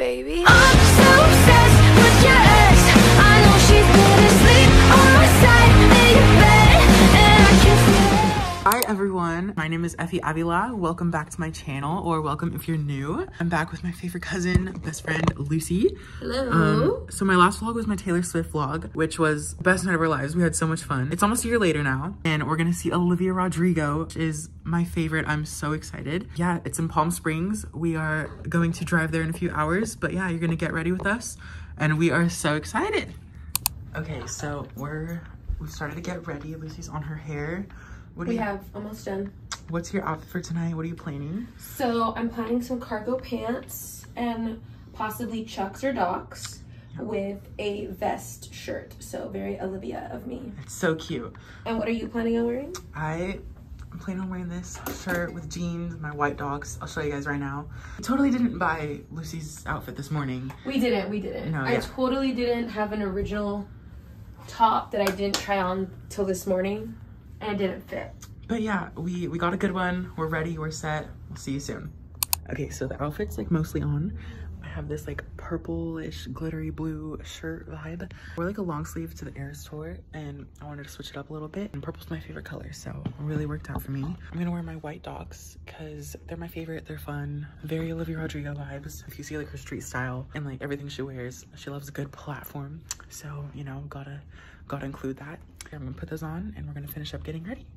baby. I'm so obsessed with your ex. I know she's been asleep on my side in your bed, and I can feel it. Hi everyone, my name is Effie Avila. Welcome back to my channel, or welcome if you're new. I'm back with my favorite cousin, best friend, Lucy. Hello. So my last vlog was my Taylor Swift vlog, which was the best night of our lives. We had so much fun. It's almost a year later now, and we're gonna see Olivia Rodrigo, which is my favorite. I'm so excited. Yeah, it's in Palm Springs. We are going to drive there in a few hours, but yeah, you're gonna get ready with us, and we are so excited. Okay, so we started to get ready. Lucy's on her hair. We have almost done. What's your outfit for tonight? What are you planning? So I'm planning some cargo pants and possibly Chucks or Docs with a vest shirt. So very Olivia of me. It's so cute. And what are you planning on wearing? I'm planning on wearing this shirt with jeans, my white Docs. I'll show you guys right now. I totally didn't buy Lucy's outfit this morning. We didn't. No, I totally didn't have an original top that I didn't try on till this morning. And it didn't fit. But yeah, we got a good one. We're ready, we're set. We'll see you soon. Okay, so the outfit's like mostly on. I have this like purplish glittery blue shirt vibe. We're like a long sleeve to the Eras tour, and I wanted to switch it up a little bit. And purple's my favorite color, so it really worked out for me. I'm gonna wear my white Docs because they're my favorite, they're fun. Very Olivia Rodrigo vibes. If you see like her street style and like everything she wears, she loves a good platform. So, you know, gotta include that. Here, I'm gonna put those on and we're gonna finish up getting ready.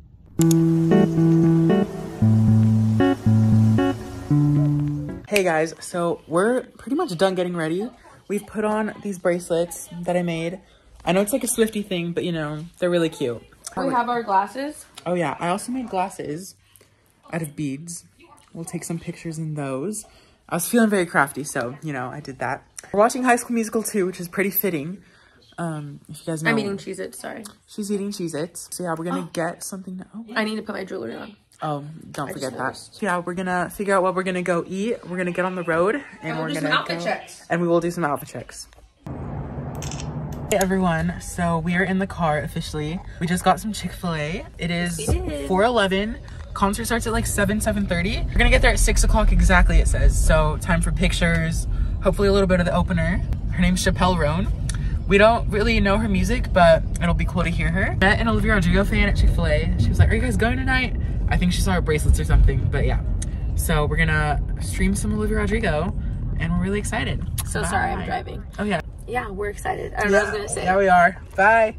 Hey guys, so we're pretty much done getting ready. We've put on these bracelets that I made. I know it's like a Swiftie thing, but you know, they're really cute. We have our glasses. Oh yeah, I also made glasses out of beads. We'll take some pictures in those. I was feeling very crafty, so you know, I did that. We're watching High School Musical 2, which is pretty fitting. If you guys know, I'm eating Cheez-Its, sorry. She's eating Cheez-Its. So yeah, we're gonna get something to, I need to put my jewelry on. Oh, don't forget that. So yeah, we're gonna figure out what we're gonna go eat. We're gonna get on the road and we're gonna outfit checks. And we will do some outfit checks. Hey everyone, so we are in the car officially. We just got some Chick-fil-A. It is 4:11. Concert starts at like 7:30. We're gonna get there at 6 o'clock exactly, it says. So time for pictures, hopefully a little bit of the opener. Her name's Chappelle Roan. We don't really know her music, but it'll be cool to hear her. Met an Olivia Rodrigo fan at Chick-fil-A. She was like, are you guys going tonight? I think she saw our bracelets or something, but yeah. So we're gonna stream some Olivia Rodrigo and we're really excited. So Bye. sorry, I'm driving. Oh yeah. Yeah, we're excited. I don't know what I was gonna say. Yeah, we are. Bye.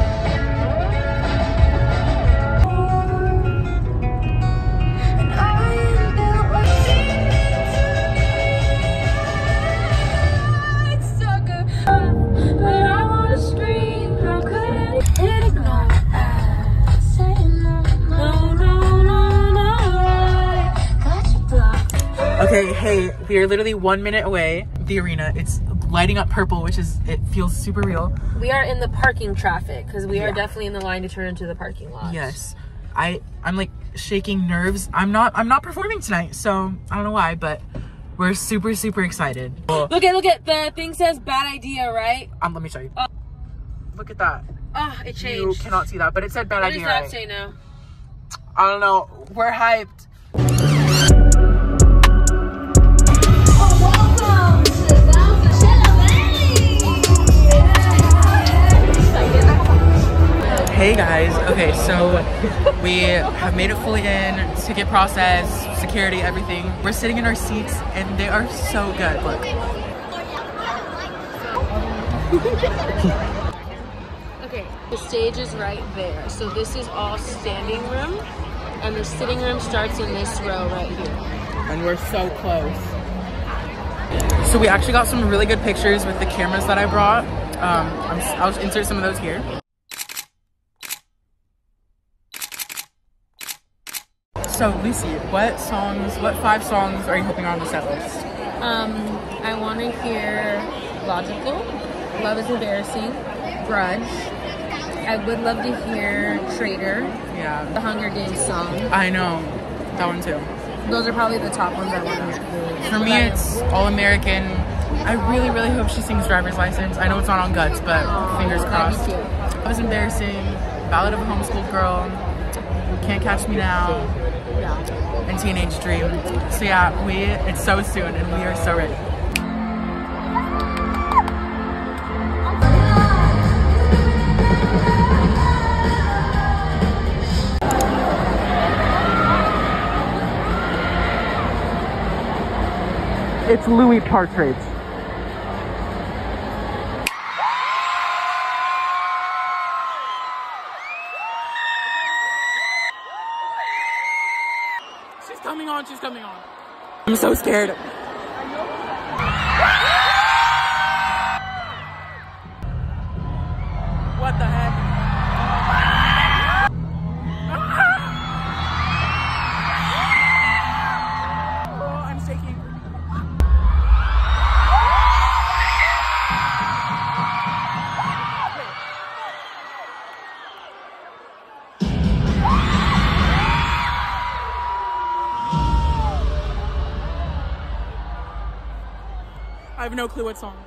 Okay, hey, we are literally 1 minute away. The arena, it's lighting up purple, which is, it feels super real. We are in the parking traffic because we are definitely in the line to turn into the parking lot. Yes, I'm like shaking nerves. I'm not performing tonight, so I don't know why, but we're super excited. Look at the thing says bad idea, right? Let me show you. Look at that. Oh, it changed. You cannot see that, but it said bad idea. What does that right? say now? I don't know. We're hyped. Hey guys, okay, so we have made it fully in, ticket process, security, everything. We're sitting in our seats and they are so good, look. Okay, the stage is right there. So this is all standing room and the sitting room starts in this row right here. And we're so close. So we actually got some really good pictures with the cameras that I brought. I'll insert some of those here. So Lucy, what 5 songs are you hoping on the set list? I want to hear Logical, Love is Embarrassing, Grudge. I would love to hear Traitor. Yeah. The Hunger Games song. I know, that one too. Those are probably the top ones I want to hear. For me, it's All American. I really hope she sings Driver's License. I know it's not on Guts, but fingers crossed. That'd be cute. Love is Embarrassing, Ballad of a Homeschooled Girl, Can't Catch Me Now, and Teenage Dream. So yeah, it's so soon and we are so ready. It's Louis Partridge. She's coming on, she's coming on. I'm so scared. What the heck? Oh, I'm shaking. I have no clue what song.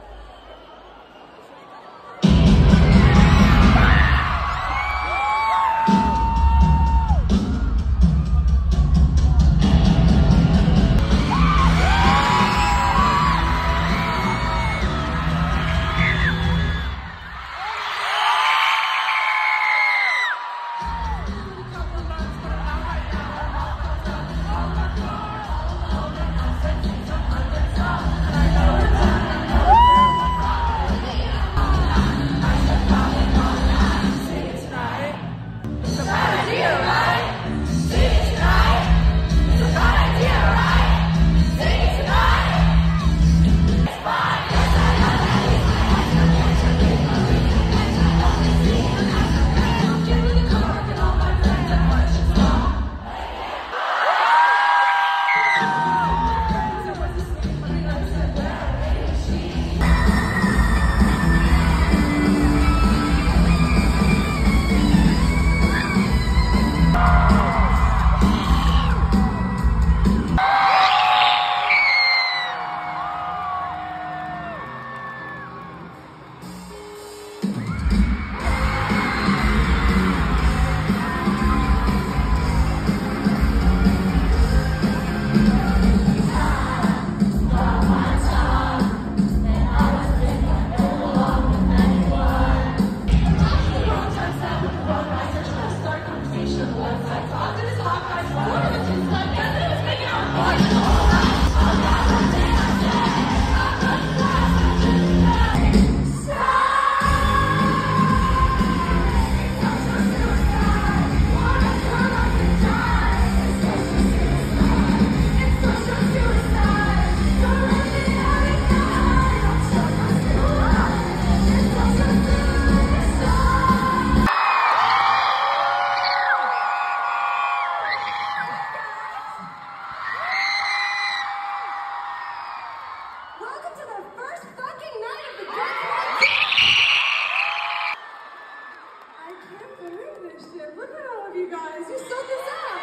Look at all of you guys. You sold this out.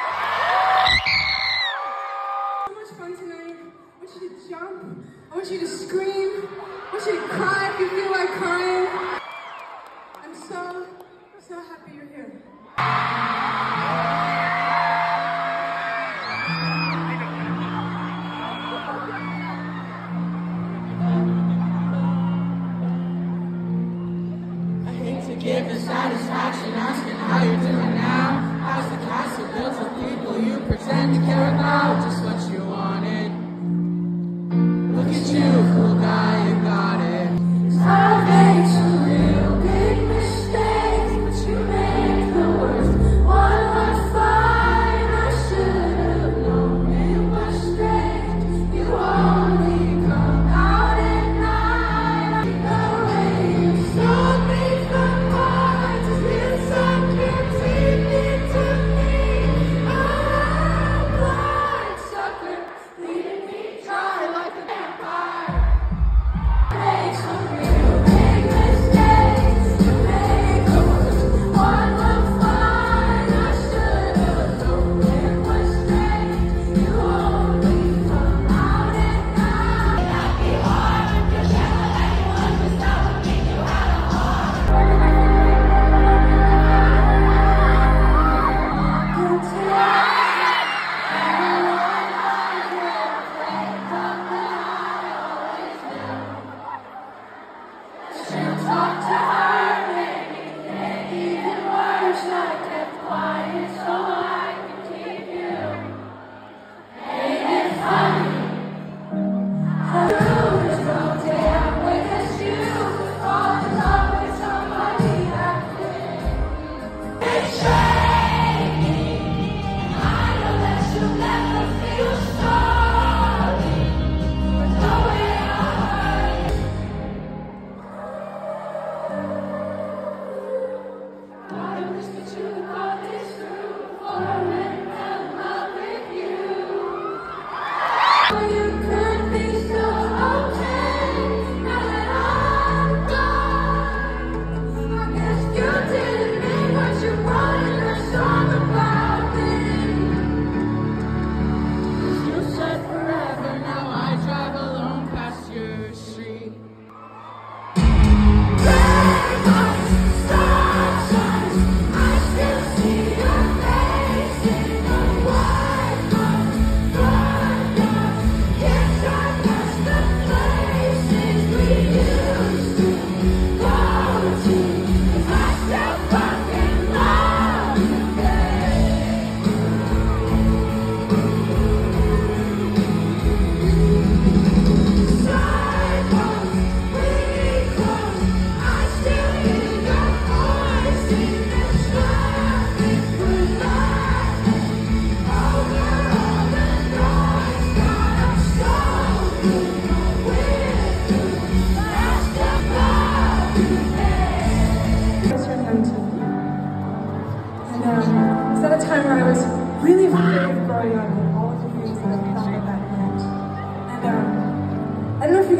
So much fun tonight. I want you to jump. I want you to scream. I want you to cry if you feel like crying. I'm so happy you're here. Give the satisfaction, asking how you're doing now. How's the castle built of people you pretend to care about? Just what you wanted. Look at you, cool guy, you got it.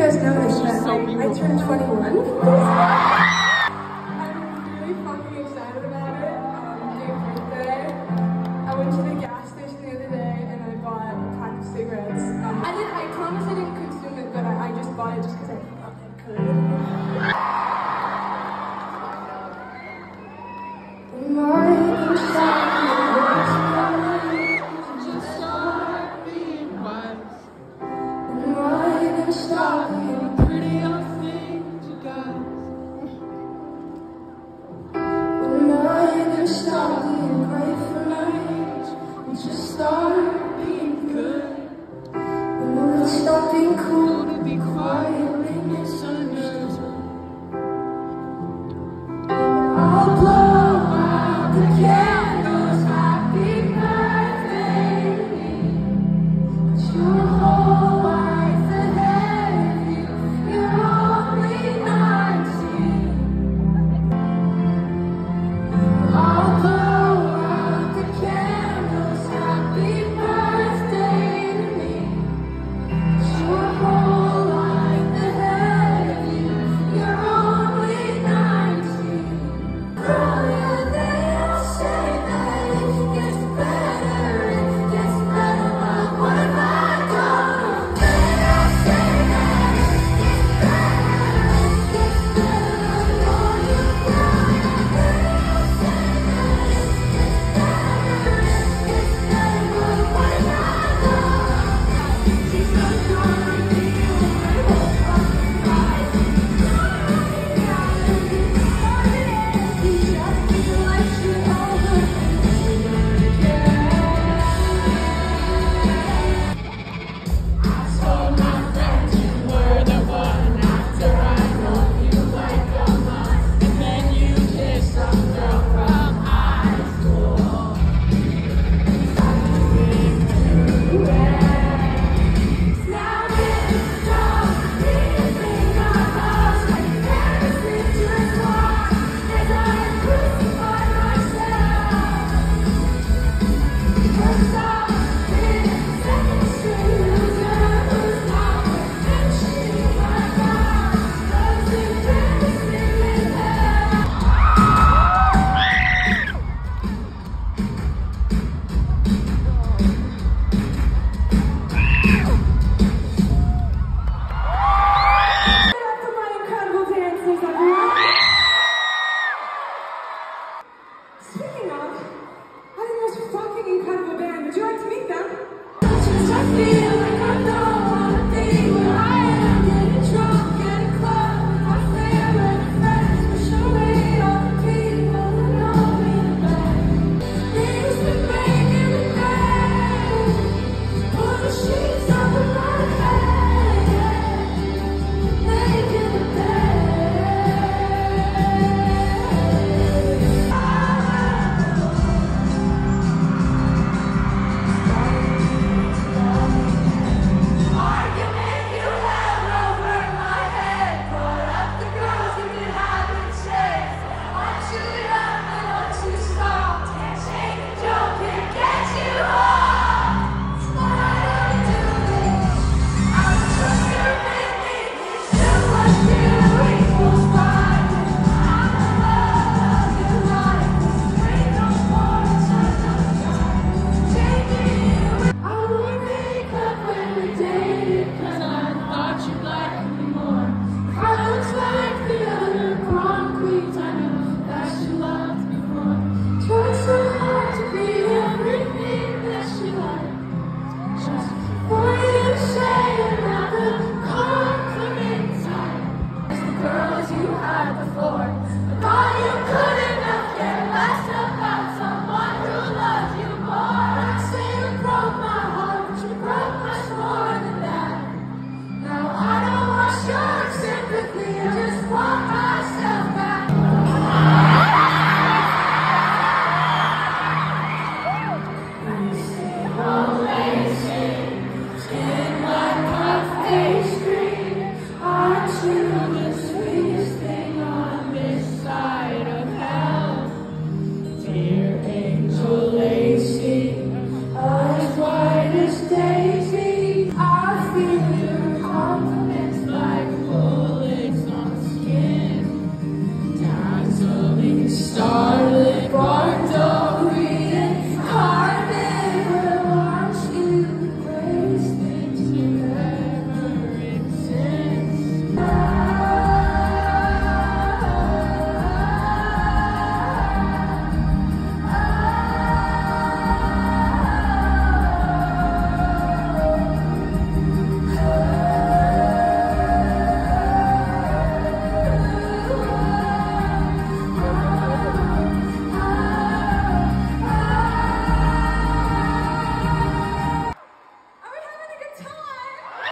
guys noticed that I turned 21. I'm really fucking excited about it. Big birthday. I went to the gas station the other day and I bought a pack of cigarettes. I promise I didn't consume it, but I just bought it just because I thought I could. Stop being cool to be quiet and misunderstood. I'll blow out the candles, happy birthday to me. But your whole life ahead of you, you're only 19. I'll blow out the candles, happy birthday to me. Your whole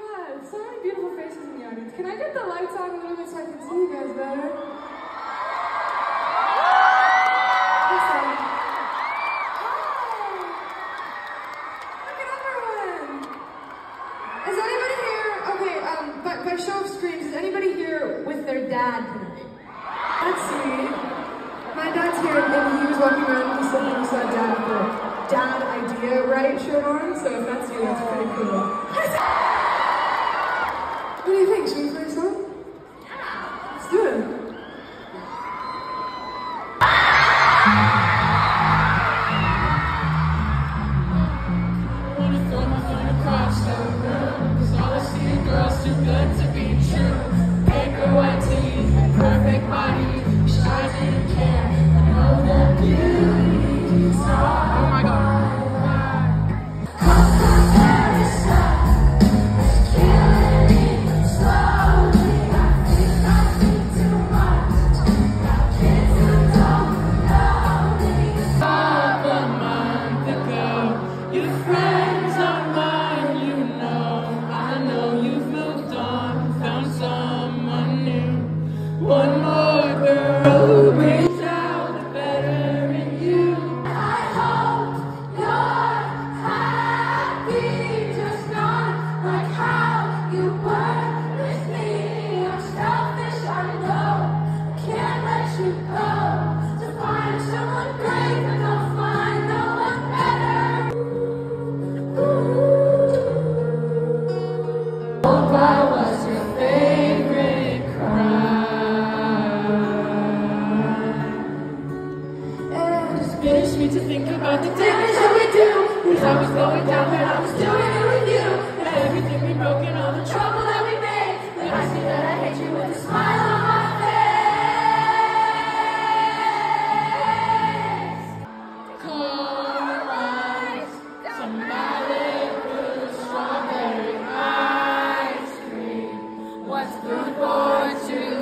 God, so many beautiful faces in the audience. Can I get the lights on a little bit so I can see you guys better? Awesome. Hi! Look at everyone! Is anybody here? Okay, by show of screams, is anybody here with their dad tonight? Let's see. My dad's here, and he was walking around. He said that he saw dad with the Dad Idea Right shirt on. So if that's you, that's pretty cool. What do you think? Should we play a song? Yeah. Let's do it. Wanna throw my phone across the room, 'cause all I see are girls too good to be true. Paper white teeth, perfect body, shy didn't care. I know that beauty's all. Oh my God. One more girl who brings out the better in you. I hope you're happy, just not like how you were with me. I'm selfish, I know, I can't let you go. To find someone great, but don't find no one better. Hope I was your favorite crime. Finish me to think about the damage that we do. Wish I was going down, but I was doing it with you. And everything we broke and all the trouble that we made. Then I see that I hate you with a smile on my face. Colorize some Malibu strawberry ice cream. What's good for two?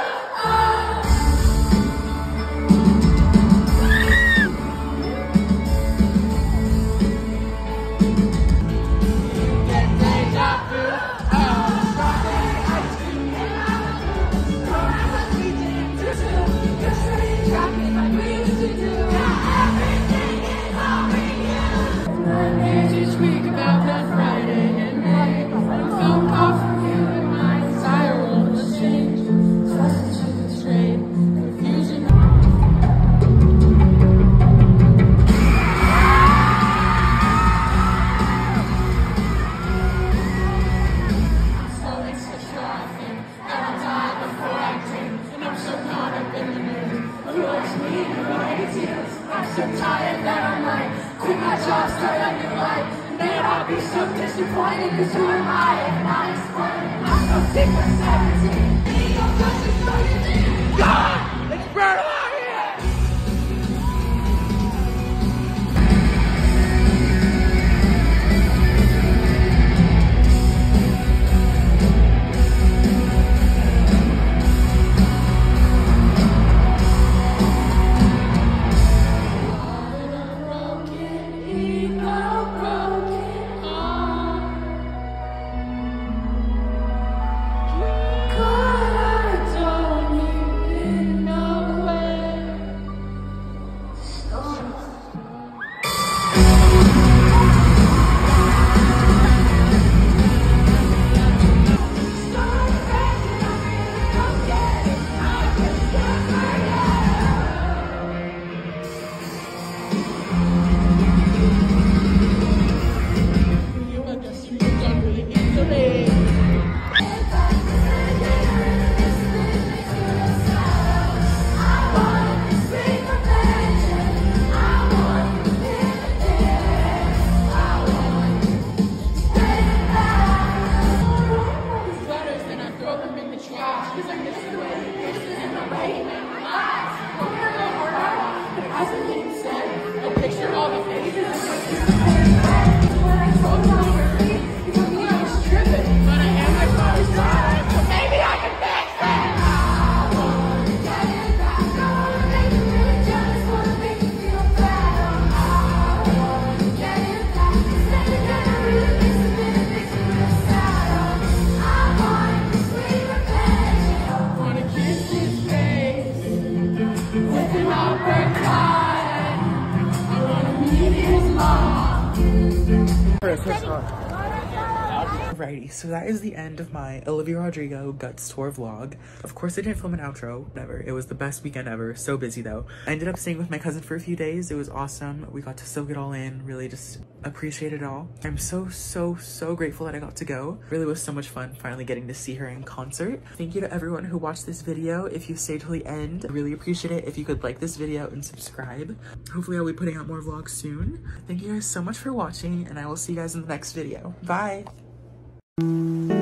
So tired that I might quit my job, start a new life. Man, I'll be so disappointed, 'cause who am I if not explaining? I'm so sick of 17. God, it's burn out here! God, I don't even know. Alrighty, so that is the end of my Olivia Rodrigo Guts Tour vlog. Of course I didn't film an outro, never. It was the best weekend ever, so busy though. I ended up staying with my cousin for a few days. It was awesome. We got to soak it all in, really just appreciate it all. I'm so grateful that I got to go. Really was so much fun finally getting to see her in concert. Thank you to everyone who watched this video. If you stayed till the end, I really appreciate it if you could like this video and subscribe. Hopefully I'll be putting out more vlogs soon. Thank you guys so much for watching, and I will see you guys in the next video. Bye!